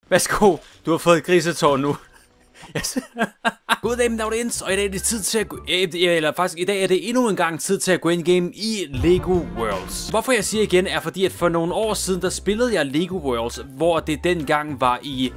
Værsgo, du har fået et grisetårn nu. Yes. Goddag, mine audiens, og i dag er det tid til at gå, eller faktisk i dag er det endnu en gang tid til at gå ind game i Lego Worlds. Hvorfor jeg siger igen er fordi, at for nogle år siden, der spillede jeg Lego Worlds, hvor det dengang var i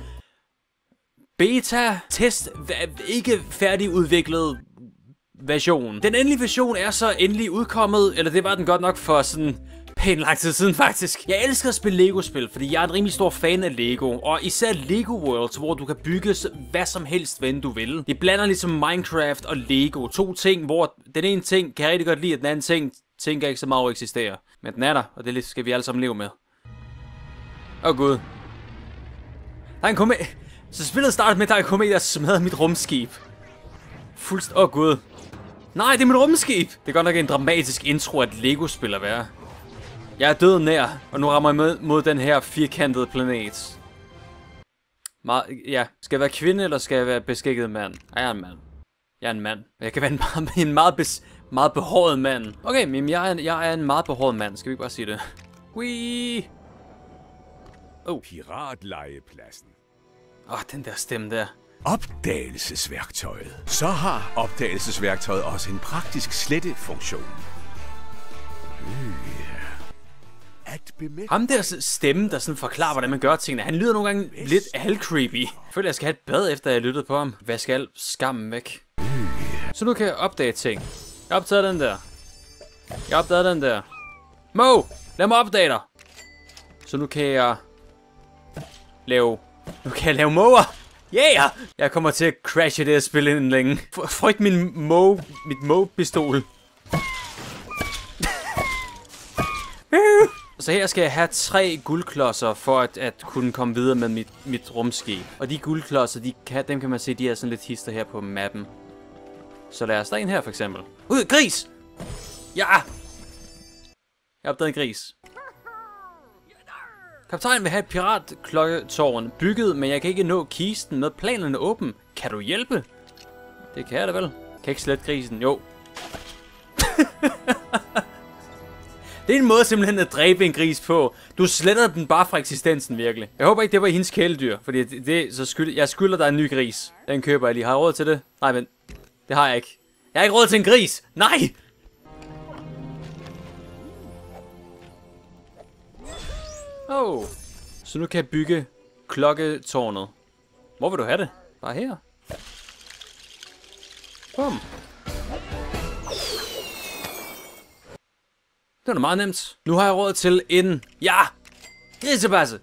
beta-test, ikke færdigudviklet version. Den endelige version er så endelig udkommet, eller det var den godt nok for sådan pænt lang tid siden faktisk. Jeg elsker at spille Lego-spil, fordi jeg er en rimelig stor fan af Lego, og især Lego Worlds, hvor du kan bygge hvad som helst, hvad du vil. Det blander ligesom Minecraft og Lego, to ting, hvor den ene ting kan jeg rigtig godt lide, og den anden ting tænker ikke så meget over eksisterer. Men den er der, og det skal vi alle sammen leve med. Åh gud. Der er en komet. Så spillet startede med, at der er en komet, der smadrer mit rumskib. Åh gud. Nej, det er mit rumskib! Det er godt nok en dramatisk intro, at Lego-spil at være. Jeg er død nær, og nu rammer jeg mod den her firkantede planet. Ja, skal jeg være kvinde, eller skal jeg være beskækket mand? Jeg er en mand. Jeg er en mand. Jeg kan være en meget behåret mand. Okay, men jeg er en meget behåret mand. Skal vi ikke bare sige det? Wee! Oh. Piratlegepladsen. Den der stemme der. Opdagelsesværktøjet. Så har opdagelsesværktøjet også en praktisk slettefunktion. Ham der stemme, der sådan forklarer, hvordan man gør tingene, han lyder nogle gange lidt halvcreepy. Jeg føler, jeg skal have et bad, efter jeg lyttede på ham. Vask al skammen væk. Så nu kan jeg opdage ting. Jeg opdager den der. Jeg opdager den der. Mo! Lad mig opdage dig! Så nu kan jeg lave måger! Yeah! Jeg kommer til at crashe det her spil inden længe. Frygt mit Mo-pistol. Så her skal jeg have 3 guldklodser for at kunne komme videre med mit rumskib. Og de guldklodser, dem kan man se, de er sådan lidt hister her på mappen. Så lad os, der er en her for eksempel. Ud, gris! Ja! Jeg opdagede en gris. Kaptajnen vil have et piratklokketårn bygget, men jeg kan ikke nå kisten med planerne åben. Kan du hjælpe? Det kan jeg da vel. Kan ikke slette grisen? Jo. Det er en måde simpelthen at dræbe en gris på. Du sletter den bare fra eksistensen virkelig. Jeg håber ikke, det var hendes kæledyr, fordi jeg skylder dig en ny gris. Den køber jeg lige. Har jeg råd til det? Nej, men det har jeg ikke. Jeg har ikke råd til en gris. Nej! Oh. Så nu kan jeg bygge klokketårnet. Hvor vil du have det? Bare her. Bum. Det var meget nemt. Nu har jeg råd til en... Ja! Grisebasse!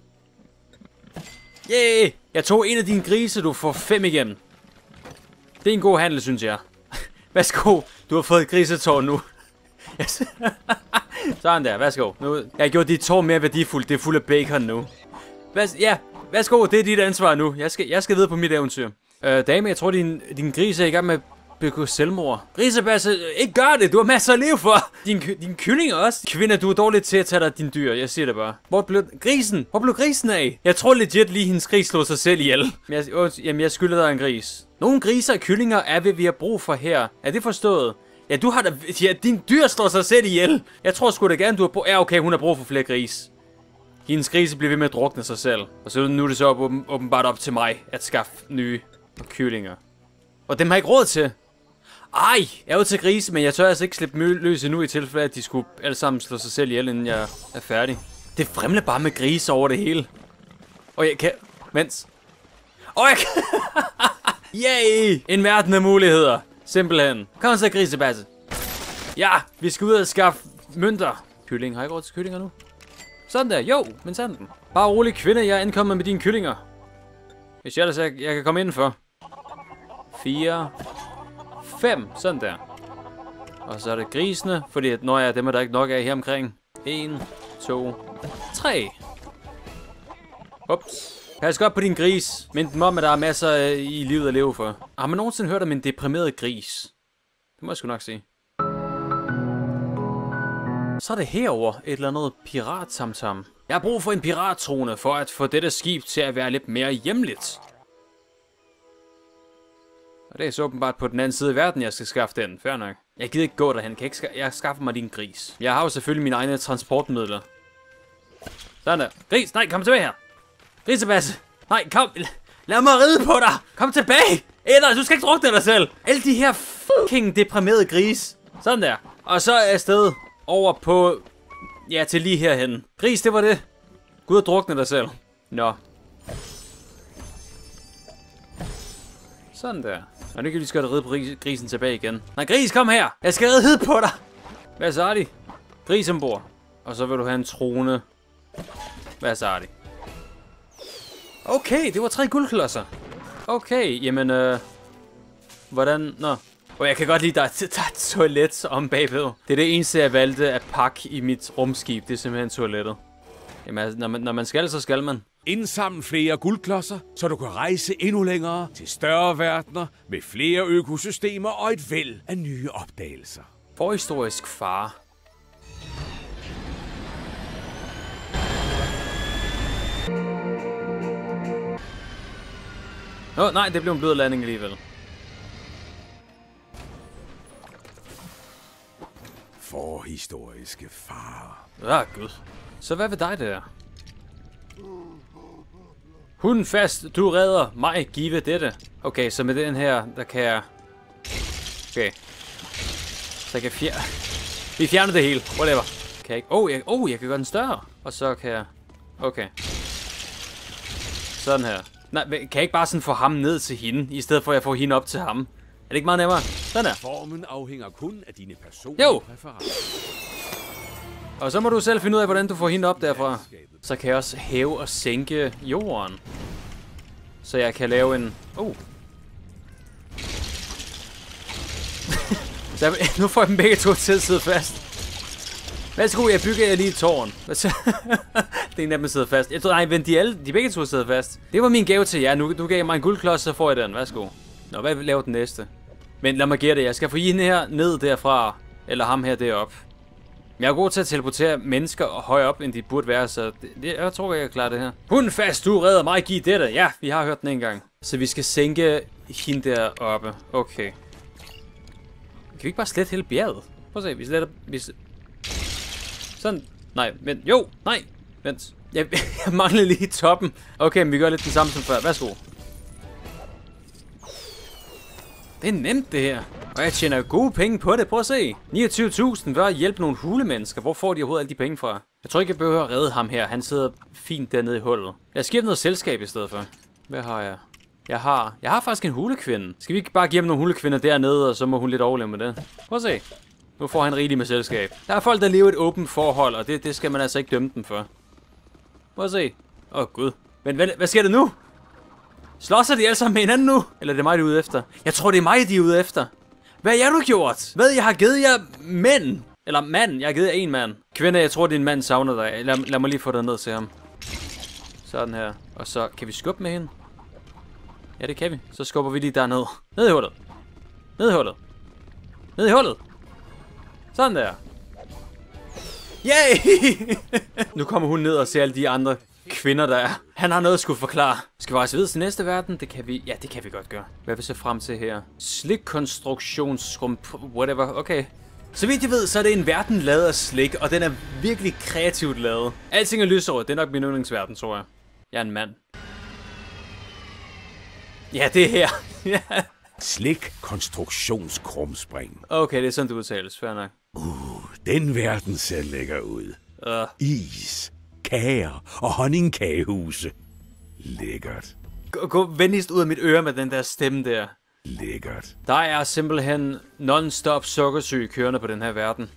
Yeah! Jeg tog en af dine grise, du får 5 igennem. Det er en god handel, synes jeg. Værsgo, du har fået et grisetårn nu. Yes. Sådan der, værsgo. Nu, jeg har gjort dit tårn mere værdifuldt. Det er fuld af bacon nu. Ja, værsgo, det er dit ansvar nu. Jeg skal videre på mit eventyr. Dame, jeg tror, din gris er i gang med at begå selvmord. Grisebasse, ikke gør det. Du har masser at leve for. Din kylling også. Kvinde, du er dårlig til at tage dig din dyr. Jeg siger det bare. Hvor blev grisen af? Jeg tror legit lige, hendes gris slog sig selv ihjel. Jamen, jeg skylder dig en gris. Nogle griser og kyllinger er, hvad vi har brug for her. Er det forstået? Ja, du har da... Ja, din dyr slår sig selv ihjel. Jeg tror sgu da gerne, du har brug... Ja, okay, hun har brug for flere gris. Hendes grise bliver ved med at drukne sig selv. Og så nu er det så åbenbart op til mig at skaffe nye kyllinger. Og dem har jeg ikke råd til. Ej, jeg er jo til grise, men jeg tør altså ikke slippe løs endnu i tilfælde, at de skulle alle sammen slå sig selv ihjel, inden jeg er færdig. Det fremler bare med grise over det hele. Og jeg kan... Mens... jeg kan... Yay! En verden af muligheder. Simpelthen. Kom så, grisebasse. Ja, vi skal ud og skaffe mønter. Kylling. Har jeg ikke råd til kyllinger nu? Sådan der. Jo, men sådan den. Bare rolig, kvinde. Jeg er ankommet med dine kyllinger. Hvis jeg kan komme indenfor. 4, 5. Sådan der. Og så er det grisene, fordi at når jeg dem er der ikke nok af her omkring. 1, 2, 3. Ups. Pas godt på din gris. Mind dem om, at der er masser i livet at leve for. Har man nogensinde hørt om en deprimeret gris? Det må jeg sgu nok sige. Så er det herover et eller andet piratsamtam. Jeg har brug for en pirattrone for at få dette skib til at være lidt mere hjemligt. Og det er så åbenbart på den anden side af verden, jeg skal skaffe den. Fair nok. Jeg gider ikke gå derhen. Jeg skaffer mig din gris. Jeg har jo selvfølgelig mine egne transportmidler. Sådan der. Gris, nej, kom tilbage her. Grisebasse. Nej, kom. Lad mig ride på dig. Kom tilbage. Eller, du skal ikke drukne dig selv. Alle de her fucking deprimerede gris. Sådan der. Og så er afsted over på... Ja, til lige herhen. Gris, det var det. Gå ud og drukne dig selv. Nå. Sådan der. Og nu kan vi skal ride på grisen tilbage igen. Nej, gris, kom her. Jeg skal ride på dig. Hvad så er de? Gris ombord. Og så vil du have en trone. Hvad så er de? Okay, det var 3 guldklodser. Okay, jamen hvordan? Nå. Og jeg kan godt lide, der er et toilet om bagved. Det er det eneste, jeg valgte at pakke i mit rumskib. Det er simpelthen toilettet. Jamen altså, når man skal, så skal man. Indsamle flere guldklodser, så du kan rejse endnu længere til større verdener med flere økosystemer og et væld af nye opdagelser. Forhistorisk fare. Nej, det blev en blød landing alligevel. Forhistoriske fare. Gud. Så hvad ved dig der? Hunden fast, du redder mig, give dette. Okay, så med den her, der kan jeg... Okay. Så jeg kan vi fjerner det hele, whatever. Kan jeg ikke... jeg kan gøre den større. Og så kan jeg... Okay. Sådan her. Nej, kan jeg ikke bare sådan få ham ned til hende, i stedet for at jeg får hende op til ham? Er det ikke meget nemmere? Sådan der. Formen afhænger kun af dine personlige præferencer. Og så må du selv finde ud af, hvordan du får hende op derfra. Så kan jeg også hæve og sænke jorden. Så jeg kan lave en... Så nu får jeg dem begge to til at sidde fast. Værsgo, jeg bygger lige et tårn. Det er en af dem sidder fast. Jeg tror, nej, vent, de begge to sidder fast. Det var min gave til jer. Nu gav jeg mig en guldklods, så får jeg den. Værsgo. Nå, hvad laver den næste? Men lad mig gætte, jeg skal få hende her ned derfra. Eller ham her derop. Jeg er god til at teleportere mennesker højere op, end de burde være, så jeg tror, jeg kan klare det her. Hunden fast, du redder mig, giv dette. Ja, vi har hørt den en gang. Så vi skal sænke hende deroppe. Okay. Kan vi ikke bare slette hele bjerget? Prøv at se, vi sletter... Sådan. Nej, men jo, nej. Vent. Jeg mangler lige toppen. Okay, men vi gør lidt den samme som før. Værsgo. Det er nemt, det her. Og jeg tjener gode penge på det. Prøv at se. 29.000 for at hjælpe nogle hulemennesker. Hvor får de overhovedet alle de penge fra? Jeg tror ikke, jeg behøver at redde ham her. Han sidder fint dernede i hullet. Jeg skal give noget selskab i stedet for. Hvad har jeg? Jeg har faktisk en hulekvinde. Skal vi ikke bare give ham nogle hulekvinder dernede, og så må hun lidt overleve med det? Prøv at se. Nu får han rigeligt med selskab. Der er folk, der lever et åbent forhold, og det skal man altså ikke dømme dem for. Prøv at se. Gud. Men hvad sker der nu? Slåsser de alle sammen med hinanden nu? Eller er det mig, de er ude efter? Jeg tror, det er mig, de er ude efter. Hvad har du gjort? Hvad? Jeg har givet jer mænd. Eller mand. Jeg har givet jer en mand. Kvinde, jeg tror, din mand savner dig. Lad mig lige få dig ned til ham. Sådan her. Og så kan vi skubbe med hende. Ja, det kan vi. Så skubber vi lige derned. Ned i hullet. Ned i hullet. Ned i hullet. Sådan der. Yay! Nu kommer hun ned og ser alle de andre kvinder, der er. Han har noget at skulle forklare. Skal vi rejse videre til næste verden? Det kan vi. Ja, det kan vi godt gøre. Hvad vil se frem til her? Slikkonstruktionsrum. Whatever. Okay. Så vidt jeg ved, så er det en verden lavet af slik, og den er virkelig kreativt lavet. Alting er lysåret. Det er nok min yndlingsverden, tror jeg. Jeg er en mand. Ja, det er her. Slik konstruktionskrumspring. Okay, det er sådan, det udtales. Fair nok. Den verden ser lækker ud. Is, kager og honningkagehuse. Lækkert. Gå venligst ud af mit øre med den der stemme der. Lækkert. Der er simpelthen non-stop sukkersyge kørende på den her verden.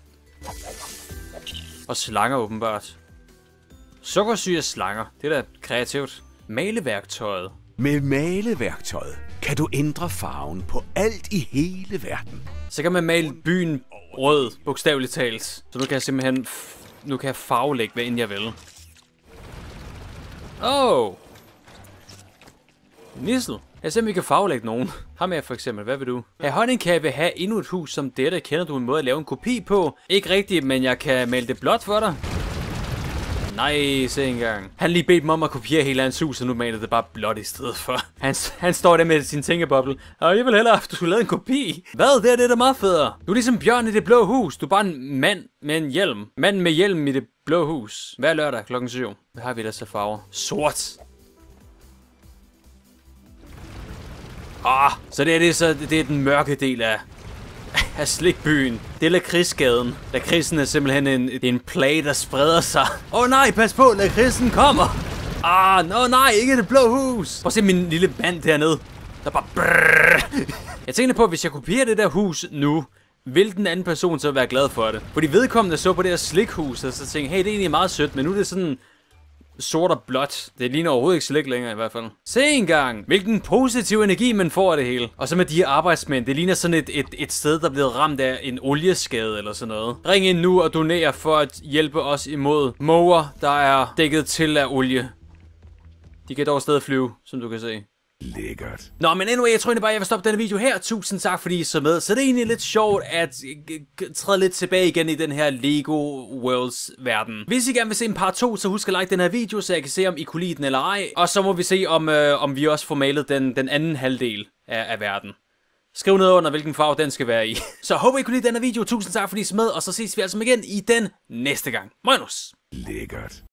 Og slanger åbenbart. Sukkersyge slanger. Det er da kreativt. Maleværktøjet. Med maleværktøjet kan du ændre farven på alt i hele verden. Så kan man male byen rød, bogstaveligt talt. Så nu kan jeg simpelthen farvelægge, hvad end jeg vil. Nissel. Jeg ser, om vi kan farvelægge nogen. Ham her for eksempel. Hvad vil du? Ja, honningkage vil have endnu et hus som dette. Kender du en måde at lave en kopi på? Ikke rigtigt, men jeg kan male det blåt for dig. Nej, se engang. Han lige bedt mig om at kopiere hele hans hus, og nu maler det bare blåt i stedet for. Han står der med sin tænkeboble. Og jeg vil hellere, at du skulle lave en kopi. Hvad? Det er da meget federe. Du er ligesom Bjørn i det blå hus. Du er bare en mand med en hjelm. Manden med hjelm i det blå hus. Hver lørdag klokken 7. Hvad har vi der så farver? Sort. Så det er den mørke del af slikbyen. Det er lakridsgaden. Lakridsen er simpelthen en plage, der spreder sig. Nej, pas på, lakridsen kommer. Nej, ikke det blå hus. Prøv at se min lille mand dernede. Der bare brrr. Jeg tænker på, at hvis jeg kopierer det der hus nu, vil den anden person så være glad for det? Fordi vedkommende så på det her slikhus, og så tænkte, hey, det er egentlig meget sødt, men nu er det sådan sort og blåt. Det ligner overhovedet ikke slik længere i hvert fald. Se engang, hvilken positiv energi man får af det hele. Og så med de her arbejdsmænd, det ligner sådan et sted, der er blevet ramt af en olieskade eller sådan noget. Ring ind nu og doner for at hjælpe os imod måger, der er dækket til af olie. De kan dog stadig flyve, som du kan se. Lækkert. Nå, men anyway, jeg tror egentlig bare, jeg vil stoppe denne video her. Tusind tak, fordi I så med. Så det er egentlig lidt sjovt at træde lidt tilbage igen i den her Lego Worlds verden. Hvis I gerne vil se en part 2, så husk at like den her video, så jeg kan se, om I kunne lide den eller ej. Og så må vi se, om vi også får malet den anden halvdel af verden. Skriv ned under, hvilken farve den skal være i. Så håber I kunne lide den her video. Tusind tak, fordi I så med. Og så ses vi altså igen i den næste gang. Moinus! Lækkert.